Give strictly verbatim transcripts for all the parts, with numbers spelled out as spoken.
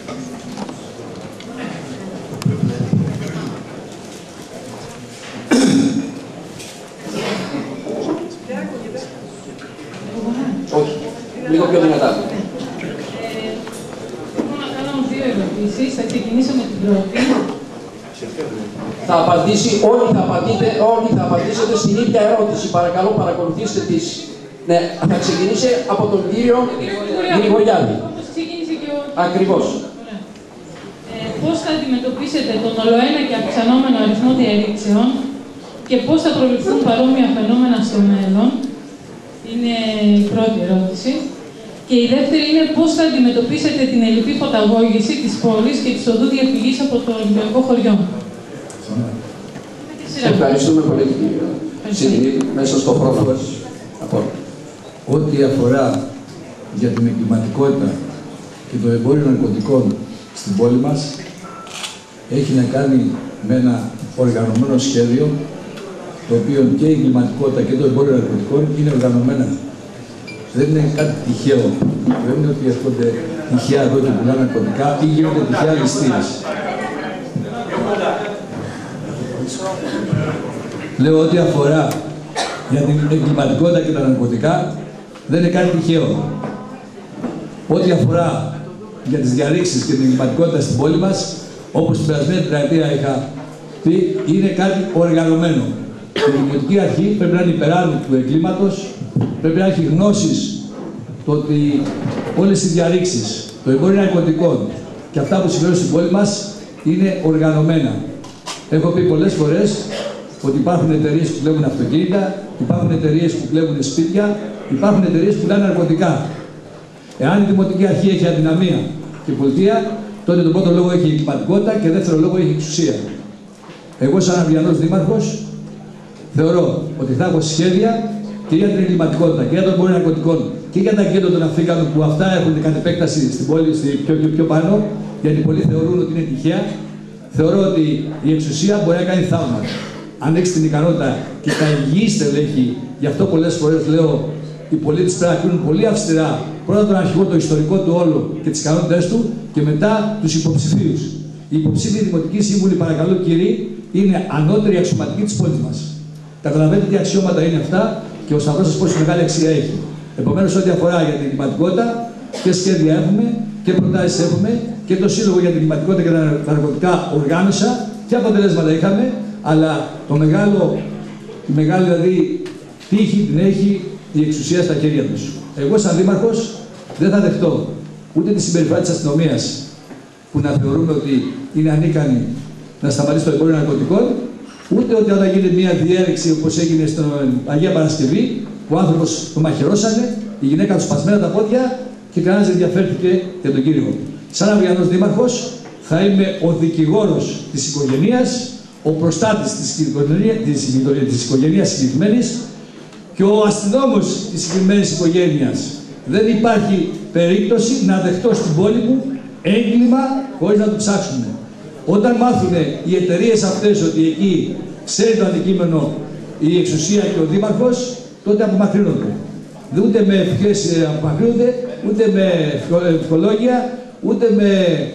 Όχι, λίγο πιο δυνατά. Έχω να κάνω δύο ερωτήσεις. Θα ξεκινήσω με την πρώτη. Θα απαντήσει, όλοι θα, απαντείτε, όλοι θα απαντήσετε στην ίδια ερώτηση. Παρακαλώ, παρακολουθήστε τις. Ναι, θα ξεκινήσει από τον κύριο Γρηγοριάδη. Όπως ξεκίνησε και ο... Ακριβώς. Ε, πώς θα αντιμετωπίσετε τον ολοένα και αυξανόμενο αριθμό διαρρήξεων και πώς θα προληφθούν παρόμοια φαινόμενα στο μέλλον, είναι η πρώτη ερώτηση. Και η δεύτερη είναι πώς θα αντιμετωπίσετε την ελλειπή φωταγώγηση της πόλης και της οδού διαφυγής από το Ολυμπιακό χωριό. Ευχαριστούμε πολύ, κύριε Σιδηρή, μέσα στο χρόνο. Ό,τι αφορά για την εγκληματικότητα και το εμπόριο ναρκωτικών στην πόλη μας, έχει να κάνει με ένα οργανωμένο σχέδιο, το οποίο και η εγκληματικότητα και το εμπόριο ναρκωτικών είναι οργανωμένα. Δεν είναι κάτι τυχαίο. Δεν είναι ότι έρχονται τυχαία εδώ και πουλάνε ναρκωτικά ή γίνονται τυχαία ληστείες. Λέω ότι αφορά για την εγκληματικότητα και τα ναρκωτικά δεν είναι κάτι τυχαίο. Ό,τι αφορά για τις διαρρήξεις και την εγκληματικότητα στην πόλη μας, όπως την περασμένη τετραετία είχα πει, είναι κάτι οργανωμένο. Η Δημοτική Αρχή πρέπει να είναι υπεράνω του εγκλήματος, πρέπει να έχει γνώσεις το ότι όλες οι διαρρήξεις, το εμπόριο ναρκωτικών και αυτά που συμβαίνουν στην πόλη μας είναι οργανωμένα. Έχω πει πολλές φορές ότι υπάρχουν εταιρείες που κλέβουν αυτοκίνητα, υπάρχουν εταιρείες που κλέβουν σπίτια, υπάρχουν εταιρείες που πουλάνε ναρκωτικά. Εάν η Δημοτική Αρχή έχει αδυναμία και η πολιτεία, τότε τον πρώτο λόγο έχει η εγκληματικότητα και δεύτερο λόγο έχει η εξουσία. Εγώ, σαν Αυριανός Δήμαρχος, θεωρώ ότι θα έχω σχέδια και για την εγκληματικότητα και για τον εμπόριο ναρκωτικών και για τα κέντρα των Αφρικανών, που αυτά έχουν κατ' επέκταση στην πόλη, πιο, πιο, πιο πάνω, γιατί πολλοί θεωρούν ότι είναι τυχαία. Θεωρώ ότι η εξουσία μπορεί να κάνει θαύματα. Αν έχει την ικανότητα και τα υγιή στελέχη, γι' αυτό πολλές φορές λέω, οι πολίτες πρέπει να κρίνουν πολύ αυστηρά πρώτα τον αρχηγό, το ιστορικό του όλου και τις ικανότητες του και μετά τους υποψηφίους. Οι υποψήφιοι δημοτικοί σύμβουλοι, παρακαλώ κύριοι, είναι ανώτεροι αξιωματικοί της πόλης μας. Καταλαβαίνετε τι αξιώματα είναι αυτά και ο Σταυρός σας πόση μεγάλη αξία έχει. Επομένως, ό,τι αφορά για την εγκληματικότητα, και σχέδια έχουμε και προτάσεις έχουμε και το Σύλλογο για την εγκληματικότητα και τα ναρκωτικά οργάνωσα και αποτελέσματα είχαμε, αλλά το μεγάλο, η μεγάλη δηλαδή τύχη την έχει η εξουσία στα χέρια τους. Εγώ, σαν Δήμαρχος, δεν θα δεχτώ ούτε τη συμπεριφορά της αστυνομίας που να θεωρούμε ότι είναι ανίκανη να σταματήσει το εμπόριο ναρκωτικών, ούτε ότι όταν γίνεται μια διέρρηξη όπως έγινε στην Αγία Παρασκευή, που ο άνθρωπος το μαχαιρώσανε, η γυναίκα του σπασμένα τα πόδια και κανένας δεν ενδιαφέρθηκε για τον κύριο. Σαν Αυριανός Δήμαρχος, θα είμαι ο δικηγόρος της οικογένειας, ο προστάτης της οικογένειας, της, της οικογένειας συγκεκριμένης και ο αστυνόμος της συγκεκριμένης οικογένειας. Δεν υπάρχει περίπτωση να δεχτώ στην πόλη μου έγκλημα χωρίς να το ψάξουμε. Όταν μάθουν οι εταιρείες αυτές ότι εκεί ξέρει το αντικείμενο η εξουσία και ο Δήμαρχος, τότε απομακρύνονται. Ούτε με ευχές απομακρύνονται, ούτε με ευχολόγια, ούτε με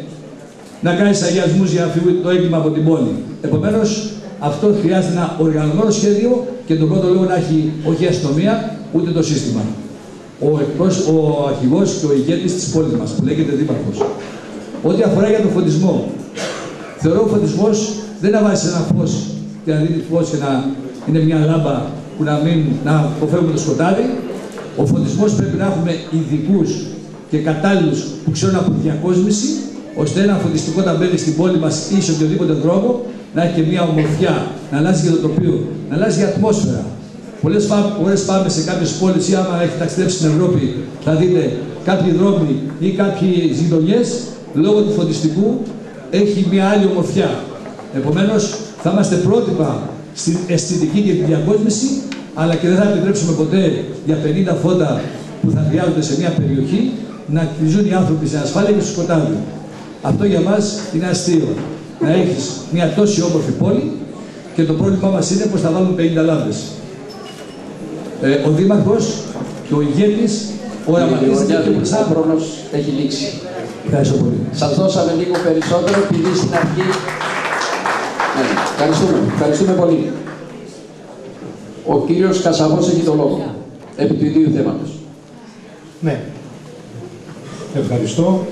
να κάνει αγιασμούς για να φύγει το έγκλημα από την πόλη. Επομένως, αυτό χρειάζεται ένα οργανωμένο σχέδιο και τον πρώτο λόγο να έχει όχι η αστυνομία, ούτε το σύστημα. Ο, εκτός, ο αρχηγός και ο ηγέτης της πόλης μας, που λέγεται Δήμαρχος. Ό,τι αφορά για τον φωτισμό, θεωρώ ο φωτισμός δεν να βάζει ένα φως και να δίνει φως και να είναι μια λάμπα που να μην να αποφεύγουμε το σκοτάδι. Ο φωτισμός πρέπει να έχουμε ειδικούς και κατάλληλους που ξέρουν από διακόσμηση, ώστε ένα φωτιστικό ταμπέλι στην πόλη μας ή σε οποιοδήποτε δρόμο να έχει και μια ομορφιά, να αλλάζει και το τοπίο, να αλλάζει η ατμόσφαιρα. Πολλές φορές πάμε σε κάποιες πόλεις ή άμα έχει ταξιδέψει στην Ευρώπη, θα δείτε κάποιοι δρόμοι ή κάποιες γειτονιές λόγω του φωτιστικού έχει μια άλλη ομορφιά. Επομένως, θα είμαστε πρότυπα στην αισθητική και τη διακόσμηση, αλλά και δεν θα επιτρέψουμε ποτέ για πενήντα φώτα που θα χρειάζονται σε μια περιοχή να ζουν οι άνθρωποι σε ασφάλεια και στο σκοτάδι. Αυτό για μας είναι αστείο. Να έχεις μια τόση όμορφη πόλη και το πρόβλημά μας είναι πως θα βάλουν πενήντα λάμπες. Ε, ο Δήμαρχος και ο ηγέτης οραματίζεται και μπροστά. Ο χρόνος έχει λήξει. Ευχαριστώ πολύ. Σας δώσαμε λίγο περισσότερο, επειδή στην αρχή... Ναι, ευχαριστούμε, ευχαριστούμε πολύ. Ο κύριος Κασαβός έχει το λόγο, επί του ιδίου θέματος. Ναι. Ευχαριστώ.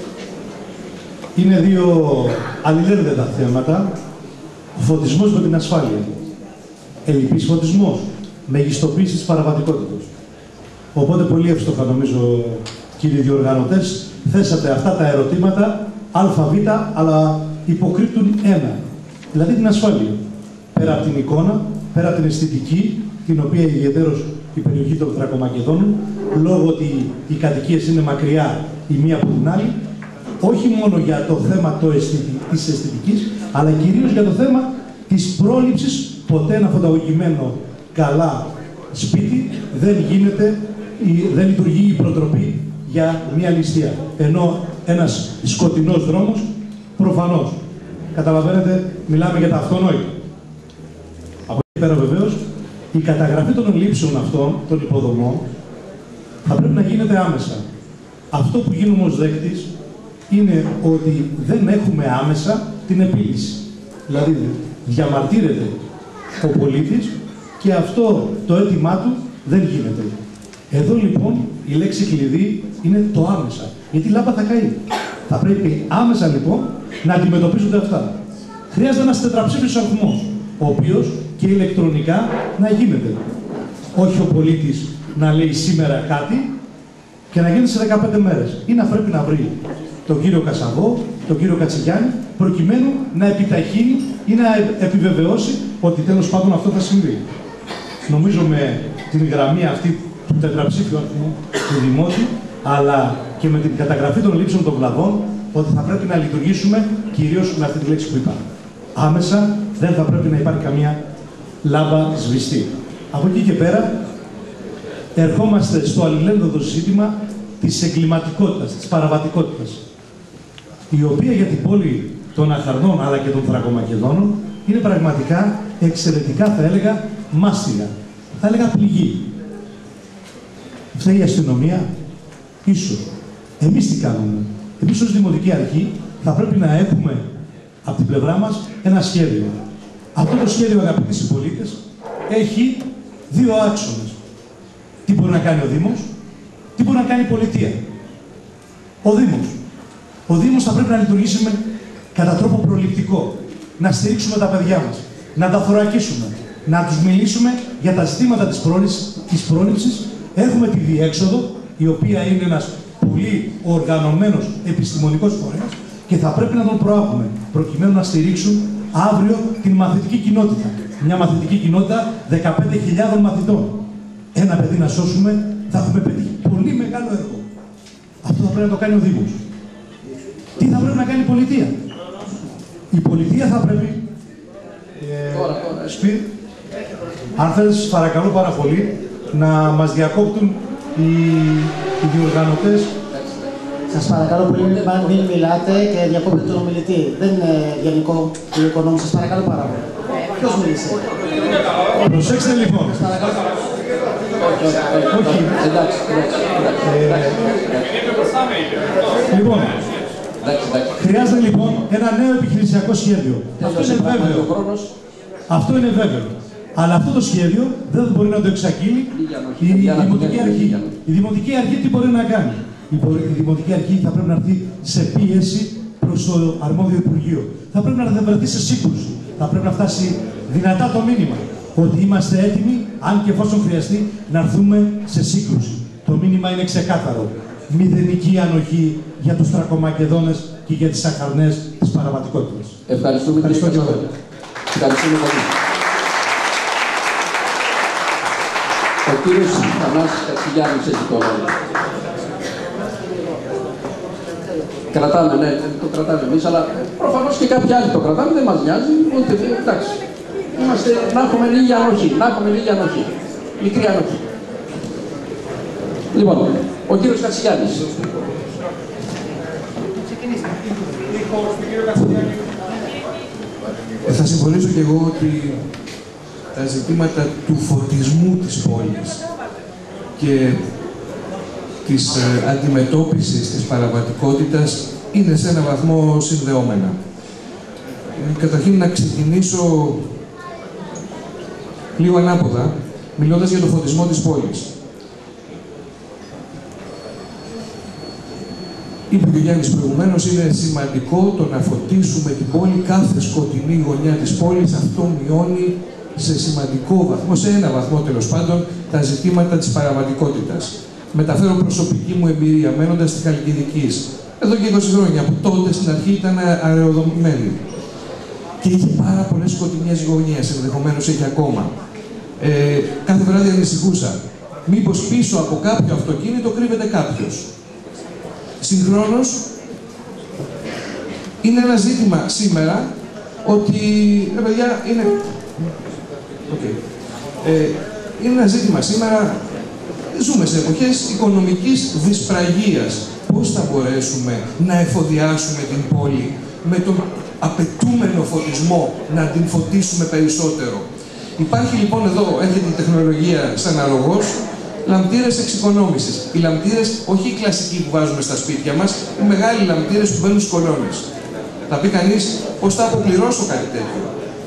Είναι δύο αλληλένδετα θέματα. Ο φωτισμός με την ασφάλεια. Ελλειπής φωτισμός. Μεγιστοποίηση της παραβατικότητας. Οπότε πολύ εύστοχα, νομίζω, κύριοι διοργανωτές, θέσατε αυτά τα ερωτήματα ΑΒ, αλλά υποκρύπτουν ένα. Δηλαδή την ασφάλεια. Πέρα από την εικόνα, πέρα από την αισθητική, την οποία ιδιαιτέρως η περιοχή των Θρακομακεδόνων, λόγω ότι οι κατοικίες είναι μακριά η μία από την άλλη, όχι μόνο για το θέμα το αισθητι... της αισθητικής, αλλά κυρίως για το θέμα της πρόληψης. Ποτέ ένα φωταγωγημένο καλά σπίτι δεν γίνεται, δεν λειτουργεί η προτροπή για μια ληστεία. Ενώ ένας σκοτεινός δρόμος, προφανώς. Καταλαβαίνετε, μιλάμε για τα αυτονόητα. Από εκεί πέρα βεβαίως, η καταγραφή των ελλείψεων αυτών, των υποδομών, θα πρέπει να γίνεται άμεσα. Αυτό που γίνουμε ως δέκτης είναι ότι δεν έχουμε άμεσα την επίλυση. Δηλαδή, διαμαρτύρεται ο πολίτης και αυτό το αίτημά του δεν γίνεται. Εδώ λοιπόν η λέξη κλειδί είναι το άμεσα. Γιατί η λάμπα θα καεί. Θα πρέπει άμεσα λοιπόν να αντιμετωπίζονται αυτά. Χρειάζεται ένας τετραψήφιος αριθμός, ο οποίος και ηλεκτρονικά να γίνεται. Όχι ο πολίτης να λέει σήμερα κάτι και να γίνεται σε δεκαπέντε μέρες. Ή να πρέπει να βρει τον κύριο Κασαβό, τον κύριο Κατσιγιάννη, προκειμένου να επιταχύνει ή να επιβεβαιώσει ότι τέλος πάντων αυτό θα συμβεί. Νομίζω με την γραμμή αυτή του τετραψήφιου αριθμού του Δημότη, αλλά και με την καταγραφή των λήψεων των βλαβών, ότι θα πρέπει να λειτουργήσουμε κυρίως με αυτή τη λέξη που είπα. Άμεσα δεν θα πρέπει να υπάρχει καμία λάμπα σβηστή. Από εκεί και πέρα, ερχόμαστε στο αλληλένδετο ζήτημα της εγκληματικότητας, της παραβατικότητας, η οποία για την πόλη των Αχαρνών αλλά και των Θρακομακεδόνων είναι πραγματικά εξαιρετικά, θα έλεγα, μάστιγα. Θα έλεγα πληγή. Φταίει η αστυνομία, ίσως. Εμείς τι κάνουμε? Εμείς ως Δημοτική Αρχή θα πρέπει να έχουμε από την πλευρά μας ένα σχέδιο. Αυτό το σχέδιο, αγαπητοί συμπολίτες, έχει δύο άξονες. Τι μπορεί να κάνει ο Δήμος, τι μπορεί να κάνει η πολιτεία. Ο Δήμος. Ο Δήμος θα πρέπει να λειτουργήσει με, κατά τρόπο προληπτικό. Να στηρίξουμε τα παιδιά μας, να τα θωρακίσουμε, να τους μιλήσουμε για τα ζητήματα της πρόληψης, της πρόληψης. Έχουμε τη διέξοδο, η οποία είναι ένας πολύ οργανωμένος επιστημονικός φορέας και θα πρέπει να τον προάγουμε, προκειμένου να στηρίξουν αύριο την μαθητική κοινότητα. Μια μαθητική κοινότητα δεκαπέντε χιλιάδων μαθητών. Ένα παιδί να σώσουμε, θα έχουμε πετύχει πολύ μεγάλο έργο. Αυτό θα πρέπει να το κάνει ο Δήμος. Τι θα πρέπει να κάνει η πολιτεία? Η πολιτεία θα πρέπει... Ε, σπί, αν θέλεις, παρακαλώ πάρα πολύ, να μας διακόπτουν οι, οι διοργανωτές. Σας παρακαλώ πολύ, μην μιλάτε και διακόπτετε τον ομιλητή. Δεν είναι γενικό του οικονόμου, σας παρακαλώ πάρα πολύ. Ποιος μίλησε? Προσέξτε λοιπόν. Όχι. Εντάξει, εντάξει. Λοιπόν, χρειάζεται λοιπόν ένα νέο επιχειρησιακό σχέδιο. Αυτό είναι βέβαιο. Αυτό είναι βέβαιο. Αλλά αυτό το σχέδιο δεν μπορεί να το εξαγγείλει η, η Δημοτική Αρχή. Η Δημοτική Αρχή τι μπορεί να κάνει? Η, η Δημοτική Αρχή θα πρέπει να έρθει σε πίεση προς το αρμόδιο Υπουργείο. Θα πρέπει να βρεθεί σε σύγκρουση. Θα πρέπει να φτάσει δυνατά το μήνυμα ότι είμαστε έτοιμοι, αν και εφόσον χρειαστεί, να έρθουμε σε σύγκρουση. Το μήνυμα είναι ξεκάθαρο. Μηδενική ανοχή για τους Θρακομακεδόνες και για τις Αχαρνές της παραβατικότητας. Ευχαριστούμε, Ευχαριστώ κύριε Κασαβό. Ευχαριστούμε πολύ. Ο κύριος Θανάσης Κατσιγιάννης έχει το λόγο. Κρατάμε, ναι, το κρατάμε εμείς, αλλά προφανώς και κάποιοι άλλοι το κρατάμε, δεν μας νοιάζει, ούτε, εντάξει. Είμαστε, να έχουμε λίγη ανοχή, να έχουμε λίγη ανοχή. Μικρή ανοχή. Λοιπόν, ο κύριος Κατσιγιάννης. Ε, θα συμφωνήσω και εγώ ότι τα ζητήματα του φωτισμού της πόλης και της ε, αντιμετώπισης της παραβατικότητας είναι σε ένα βαθμό συνδεόμενα. Καταρχήν να ξεκινήσω λίγο ανάποδα, μιλώντας για το φωτισμό της πόλης. Είπε και ο Γιάννης προηγουμένως, είναι σημαντικό το να φωτίσουμε την πόλη, κάθε σκοτεινή γωνιά της πόλης. Αυτό μειώνει σε σημαντικό βαθμό, σε ένα βαθμό τέλος πάντων, τα ζητήματα της παραβατικότητας. Μεταφέρω προσωπική μου εμπειρία, μένοντας στη Χαλκιδικής, εδώ και είκοσι χρόνια, που τότε στην αρχή ήταν αεροδομημένη. Και είχε πάρα πολλές σκοτεινές γωνιές, ενδεχομένως έχει ακόμα. Ε, κάθε βράδυ ανησυχούσα. Μήπως πίσω από κάποιο αυτοκίνητο κρύβεται κάποιος. Συγχρόνως, είναι ένα ζήτημα σήμερα ότι, ρε παιδιά, είναι... Okay. Ε, είναι ένα ζήτημα σήμερα, ζούμε σε εποχές οικονομικής δυσπραγίας. Πώς θα μπορέσουμε να εφοδιάσουμε την πόλη με τον απαιτούμενο φωτισμό, να την φωτίσουμε περισσότερο. Υπάρχει λοιπόν εδώ, έρχεται η τεχνολογία σαν αλογός, λαμπτήρες εξοικονόμησης. Οι λαμπτήρες, όχι οι κλασικοί που βάζουμε στα σπίτια μας, οι μεγάλοι λαμπτήρες που μπαίνουν στις κολόνες. Θα πει κανείς, πώς θα αποκληρώσω κάτι τέτοιο.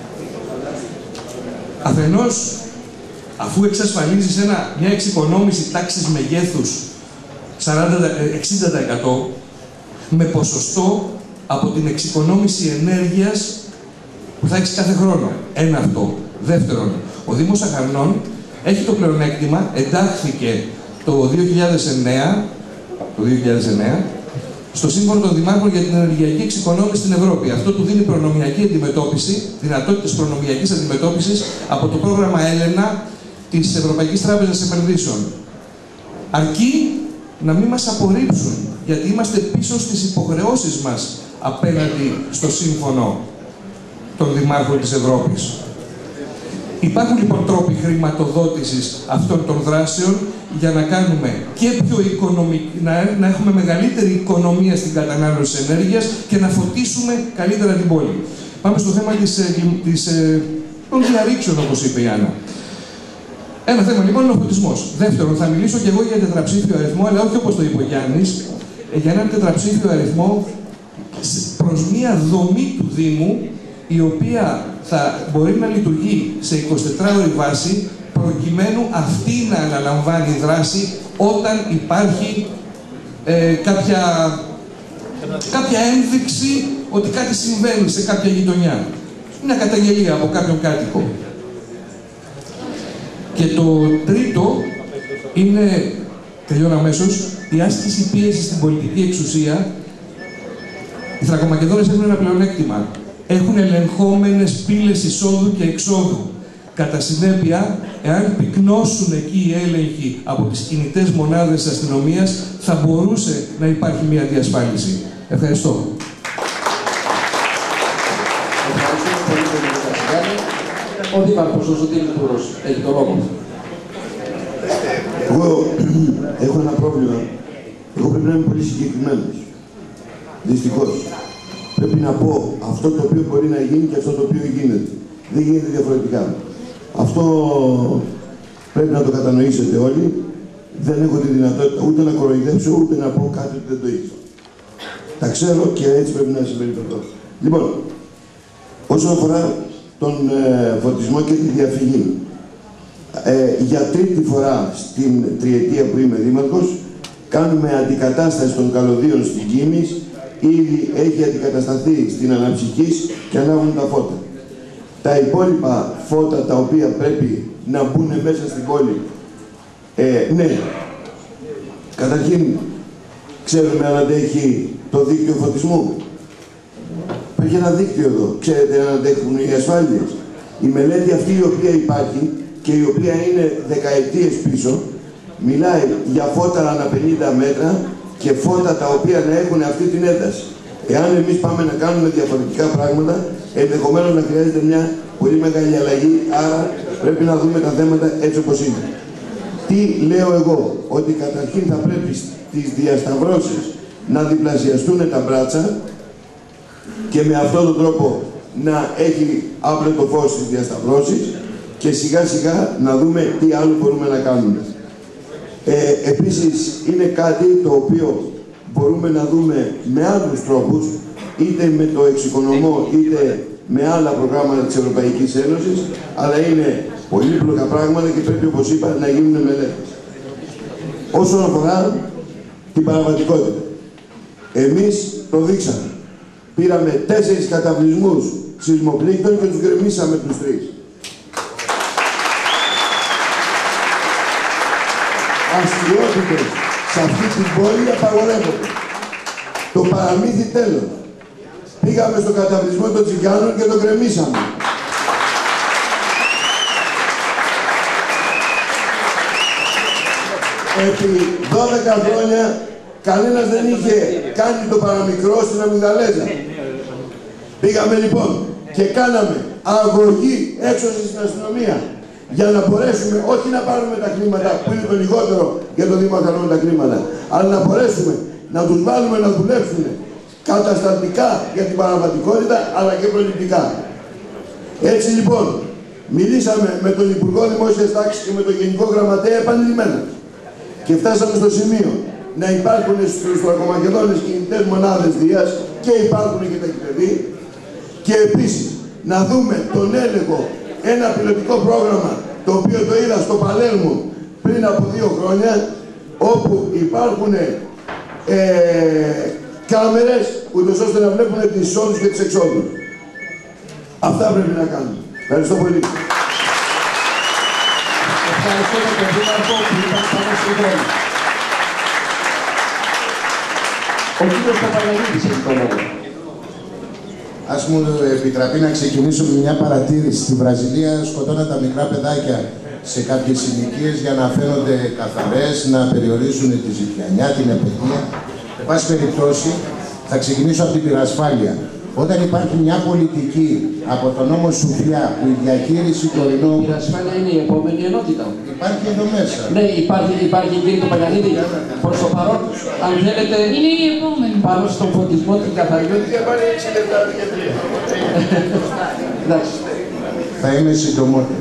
Αφενός, αφού εξασφαλίζεις ένα, μια εξοικονόμηση τάξης μεγέθους σαράντα με εξήντα τοις εκατό, με ποσοστό από την εξοικονόμηση ενέργειας που θα έχεις κάθε χρόνο. Ένα αυτό. Δεύτερον, ο Δήμος Αχαρνών έχει το πλεονέκτημα, εντάχθηκε το δύο χιλιάδες εννέα, το δύο χιλιάδες εννέα στο Σύμφωνο των Δημάρχων για την Ενεργειακή Εξοικονόμηση στην Ευρώπη. Αυτό του δίνει προνομιακή αντιμετώπιση, δυνατότητες προνομιακής αντιμετώπισης από το πρόγραμμα Έλενα της Ευρωπαϊκής Τράπεζας Επενδύσεων. Αρκεί να μην μας απορρίψουν, γιατί είμαστε πίσω στις υποχρεώσεις μας απέναντι στο Σύμφωνο των Δημάρχων της Ευρώπης. Υπάρχουν λοιπόν τρόποι χρηματοδότησης αυτών των δράσεων για να κάνουμε και πιο οικονομική, να, να έχουμε μεγαλύτερη οικονομία στην κατανάλωση ενέργειας και να φωτίσουμε καλύτερα την πόλη. Πάμε στο θέμα της, της, των διαρρήξεων, όπως είπε η Άννα. Ένα θέμα λοιπόν είναι ο φωτισμός. Δεύτερον, θα μιλήσω και εγώ για τετραψήφιο αριθμό, αλλά όχι όπως το είπε ο Γιάννης, για έναν τετραψήφιο αριθμό προς μία δομή του Δήμου, η οποία θα μπορεί να λειτουργεί σε εικοσιτετράωρη βάση, προκειμένου αυτή να αναλαμβάνει δράση όταν υπάρχει ε, κάποια, κάποια ένδειξη ότι κάτι συμβαίνει σε κάποια γειτονιά. Μια καταγγελία από κάποιον κάτοικο. Και το τρίτο είναι, τελειώνω αμέσως, η άσκηση πίεση στην πολιτική εξουσία. Οι Θρακομακεδόνες έχουν ένα πλεονέκτημα. Έχουν ελεγχόμενες πύλες εισόδου και εξόδου. Κατά συνέπεια, εάν πυκνώσουν εκεί οι έλεγχοι από τις κινητές μονάδες της αστυνομίας, θα μπορούσε να υπάρχει μια διασφάλιση. Ευχαριστώ. Ευχαριστούμε πολύ τον κύριο Κατσιγάνη. Ο Δήμαρχος ο Ζωτήλης Τούρος έχει το λόγο. Εγώ έχω ένα πρόβλημα. Εγώ πρέπει να είμαι πολύ συγκεκριμένος. Δυστυχώς. Πρέπει να πω αυτό το οποίο μπορεί να γίνει και αυτό το οποίο γίνεται. Δεν γίνεται διαφορετικά. Αυτό πρέπει να το κατανοήσετε όλοι. Δεν έχω τη δυνατότητα ούτε να κοροϊδέψω, ούτε να πω κάτι που δεν το ήξερα. Τα ξέρω και έτσι πρέπει να συμπεριφερθώ. Λοιπόν, όσον αφορά τον ε, φωτισμό και τη διαφυγή, ε, για τρίτη φορά στην τριετία που είμαι δήμαρχος, κάνουμε αντικατάσταση των καλωδίων στην Κίμης. Ήδη έχει αντικατασταθεί στην Αναψυχής και ανάβουν τα φώτα. Τα υπόλοιπα φώτα τα οποία πρέπει να μπουν μέσα στην πόλη, ε, ναι, καταρχήν ξέρουμε αν αντέχει το δίκτυο φωτισμού. Υπάρχει ένα δίκτυο εδώ. Ξέρετε αν αντέχουν οι ασφάλειες. Η μελέτη αυτή η οποία υπάρχει και η οποία είναι δεκαετίες πίσω, μιλάει για φώτα ανά πενήντα μέτρα και φώτα τα οποία να έχουν αυτή την ένταση. Εάν εμείς πάμε να κάνουμε διαφορετικά πράγματα, ενδεχομένως να χρειάζεται μια πολύ μεγάλη αλλαγή, άρα πρέπει να δούμε τα θέματα έτσι όπως είναι. Τι λέω εγώ, ότι καταρχήν θα πρέπει στις διασταυρώσεις να διπλασιαστούν τα μπράτσα και με αυτόν τον τρόπο να έχει άπλετο φως στις διασταυρώσεις και σιγά σιγά να δούμε τι άλλο μπορούμε να κάνουμε. Ε, επίσης είναι κάτι το οποίο μπορούμε να δούμε με άλλους τρόπους, είτε με το εξοικονομώ, είτε με άλλα προγράμματα της Ευρωπαϊκής Ένωσης, αλλά είναι πολύπλοκα πράγματα και πρέπει, όπως είπα, να γίνουν μελέτες. Όσον αφορά την παραβατικότητα, εμείς το δείξαμε. Πήραμε τέσσερις καταβλισμούς σεισμοπλήκτων και τους γκρεμίσαμε τους τρεις. Αστιότητες σε αυτή την πόλη απαγορεύονται. Το παραμύθι τέλος. Πήγαμε στο καταβλισμό των Τσιγκάνων και το γκρεμίσαμε. Επί δώδεκα χρόνια κανένας δεν είχε κάνει το παραμικρό στην Αμυγδαλέζα. Πήγαμε λοιπόν και κάναμε αγωγή έξωση στην αστυνομία για να μπορέσουμε όχι να πάρουμε τα χρήματα που είναι το λιγότερο για το Δήμο Αθηνών τα χρήματα, αλλά να μπορέσουμε να τους βάλουμε να δουλέψουν καταστατικά για την παραβατικότητα αλλά και προληπτικά. Έτσι λοιπόν μιλήσαμε με τον Υπουργό Δημόσιας Τάξης και με τον Γενικό Γραμματέα επανειλημμένα και φτάσαμε στο σημείο να υπάρχουν στους Θρακομακεδόνες κινητές μονάδες Δίας και υπάρχουν και τα κυβερνή και επίσης να δούμε τον έλεγχο, ένα πιλωτικό πρόγραμμα το οποίο το είδα στο Παλέρμο πριν από δύο χρόνια όπου υπάρχουν ε, κάμερες ούτως ώστε να βλέπουν τις εισόδους και τις εξόδους. Αυτά πρέπει να κάνουμε. Ευχαριστώ πολύ. Ευχαριστώ τον Δήμαρχο που ήταν πάνω στον δρόμο. Ο κύριος Παπαγαλίδης έχει το λόγο. Ας μου επιτραπεί να ξεκινήσω με μια παρατήρηση. Στη Βραζιλία σκοτώναν τα μικρά παιδάκια σε κάποιες συνοικίες για να φαίνονται καθαρές, να περιορίσουν τη ζητιανιά, την επαιτία. Εν πάση περιπτώσει, θα ξεκινήσω από την πυρασφάλεια. Όταν υπάρχει μια πολιτική από τον νόμο Σουφλιά που η διαχείριση του ορεινού. Η πυρασφάλεια είναι η επόμενη ενότητα. Υπάρχει εδώ μέσα. Ναι, υπάρχει, υπάρχει κύριε Παπαγαλίδη. Προς το παρόν, αν θέλετε. Είναι η επόμενη. Πάνω στον φωτισμό την καθαριότητα. Εντάξει. Θα είμαι συντομότερο.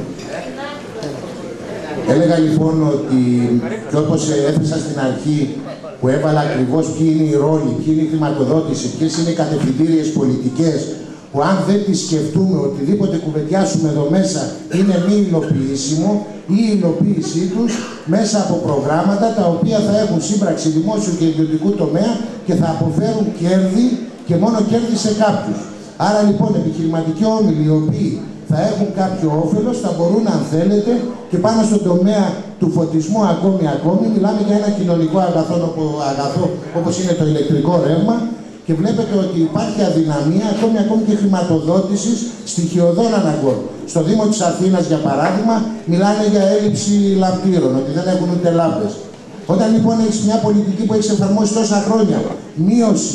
Έλεγα λοιπόν ότι, και όπως έθεσα στην αρχή, που έβαλα ακριβώς ποιοι είναι οι ρόλοι, ποιοι είναι η χρηματοδότηση, ποιες είναι οι κατευθυντήριες πολιτικές, που αν δεν τις σκεφτούμε, οτιδήποτε κουβεντιάσουμε εδώ μέσα είναι μη υλοποιήσιμο ή η υλοποίησή τους μέσα από προγράμματα τα οποία θα έχουν σύμπραξη δημόσιου και ιδιωτικού τομέα και θα αποφέρουν κέρδη και μόνο κέρδη σε κάποιους. Άρα λοιπόν επιχειρηματικοί όμιλοι οι οποίοι θα έχουν κάποιο όφελος, θα μπορούν αν θέλετε και πάνω στον τομέα του φωτισμού ακόμη ακόμη, μιλάμε για ένα κοινωνικό αγαθό, αγαθό όπως είναι το ηλεκτρικό ρεύμα και βλέπετε ότι υπάρχει αδυναμία ακόμη ακόμη και χρηματοδότησης στοιχειωδών αναγκών. Στο Δήμο της Αθήνας για παράδειγμα μιλάνε για έλλειψη λαμπτήρων, ότι δεν έχουν ούτε λάμπες. Όταν λοιπόν έχεις μια πολιτική που έχει εφαρμόσει τόσα χρόνια, μείωση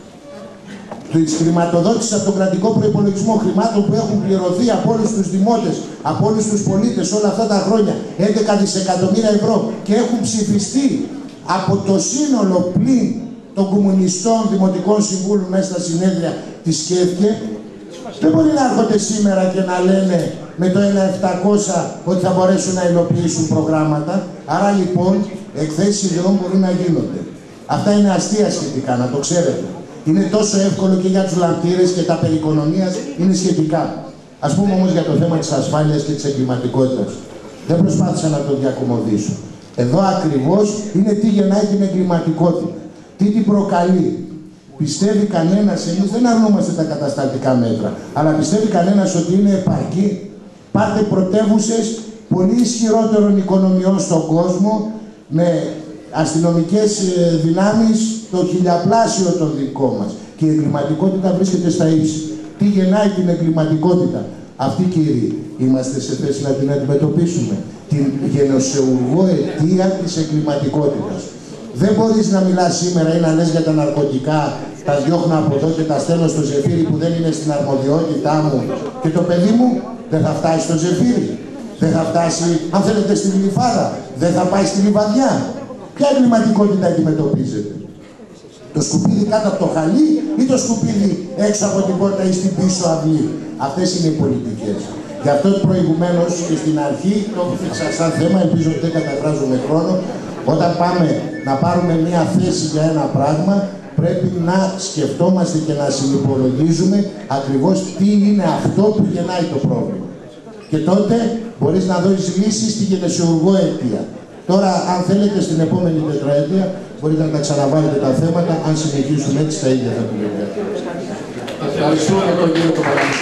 της χρηματοδότησης από τον κρατικό προϋπολογισμό, χρημάτων που έχουν πληρωθεί από όλους τους δημότες, από όλους τους πολίτες όλα αυτά τα χρόνια, έντεκα δισεκατομμύρια ευρώ και έχουν ψηφιστεί από το σύνολο πλην των κομμουνιστών δημοτικών συμβούλων μέσα στα συνέδρια της ΚΕΔΚΕ, δεν μπορεί να έρχονται σήμερα και να λένε με το ένα επτακόσια ότι θα μπορέσουν να υλοποιήσουν προγράμματα. Άρα λοιπόν εκθέσεις ιδεών μπορούν να γίνονται. Αυτά είναι αστεία σχετικά, να το ξέρετε. Είναι τόσο εύκολο και για τους λαμπτήρες και τα περί οικονομίας είναι σχετικά. Ας πούμε όμως για το θέμα της ασφάλειας και της εγκληματικότητας. Δεν προσπάθησα να το διακομωδήσω. Εδώ ακριβώς είναι τι γεννάει την εγκληματικότητα. Τι την προκαλεί. Πιστεύει κανένας, εμείς δεν αρνούμαστε τα κατασταλτικά μέτρα, αλλά πιστεύει κανένας ότι είναι επαρκή. Πάρτε πρωτεύουσες πολύ ισχυρότερων οικονομιών στον κόσμο, με αστυνομικές δυνάμεις το χιλιαπλάσιο των δικό μας. Και η εγκληματικότητα βρίσκεται στα ύψη. Τι γεννάει την εγκληματικότητα? Αυτή, κύριοι, είμαστε σε θέση να την αντιμετωπίσουμε. Την γενοσεουργό αιτία της εγκληματικότητας. Δεν μπορείς να μιλάς σήμερα ή να λες για τα ναρκωτικά, τα διώχνω από εδώ και τα στέλνω στο Ζεφύρι που δεν είναι στην αρμοδιότητά μου και το παιδί μου δεν θα φτάσει στο Ζεφύρι. Δεν θα φτάσει, αν θέλετε, στη Γλυφάδα. Δεν θα πάει στη Λιβαδιά. Ποια εγκληματικότητα αντιμετωπίζεται? Το σκουπίδι κάτω από το χαλί ή το σκουπίδι έξω από την πόρτα ή στην πίσω αυλή? Αυτές είναι οι πολιτικές. Γι' αυτό προηγουμένως και στην αρχή το έφτιαξα σαν θέμα, ελπίζω ότι δεν καταφράζω με χρόνο, Όταν πάμε να πάρουμε μια θέση για ένα πράγμα, πρέπει να σκεφτόμαστε και να συνυπολογίζουμε ακριβώς τι είναι αυτό που γεννάει το πρόβλημα. Και τότε μπορείς να δώσεις λύση στη γενεσιουργό αιτία. Τώρα, αν θέλετε, στην επόμενη τετραετία μπορείτε να τα ξαναβάλετε τα θέματα, αν συνεχίσουν έτσι τα ίδια θα πηγαίνουν. Ευχαριστούμε τον κύριο Κοπαράκη.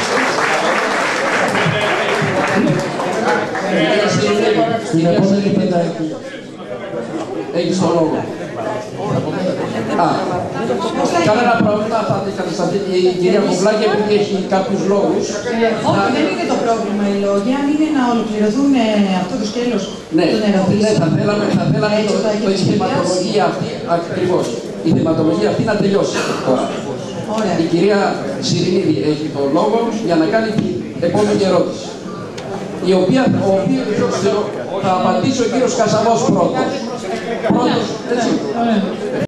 Στην επόμενη πενταετία. Έχεις τον λόγο. Α, κανένα πρόβλημα, θα η κυρία Κουβλάκη, επειδή έχει κάποιους λόγους. Όχι, δεν είναι το πρόβλημα οι λόγοι, αν είναι να ολοκληρωθούν αυτό το σκέλος των ερωτήσεων. Ναι, θα θέλαμε, θα θέλαμε το, η θεματολογία αυτή, ακριβώς, η θεματολογία αυτή να τελειώσει τώρα. Η κυρία Σιρηνίδη έχει τον λόγο για να κάνει την επόμενη ερώτηση. Η οποία, ο οποίος θα απαντήσει ο κύριος Κασαβός πρώτος. Πρώτος, έτσι.